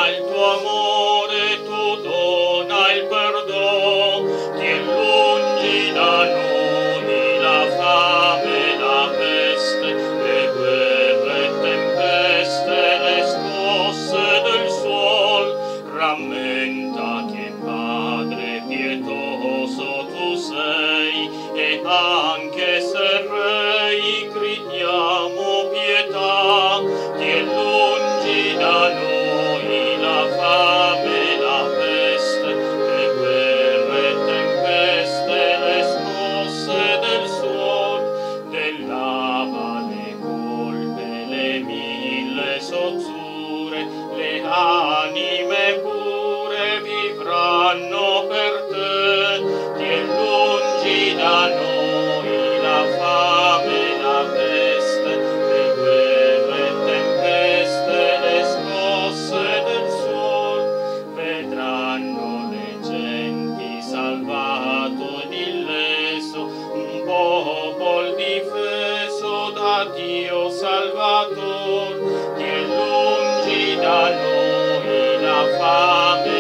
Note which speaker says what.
Speaker 1: il tuo amore, tu dona il perdono, tien lungi da noi la fame, la peste, le guerre e tempeste, le scosse del suol. Rammenta che Padre pietoso tu sei, e anche se Rei gridiamo pietà, tien lungi da noi la fame, la peste, le guerre e tempeste, le scosse del suol. Dell'ava le colpe, le mille sozzure, le anime pure vivranno per te. Tien lungi da noi la fame, la peste, le guerre e tempeste, le scosse del suol. Vedranno le genti salvato ed illeso, un popol difeso da Dio Salvator. Tien lungi da noi la fame,